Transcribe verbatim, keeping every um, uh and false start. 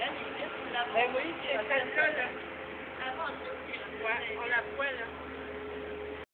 Ben oui, c'est celle-là, là. Ouais, on la voit, là.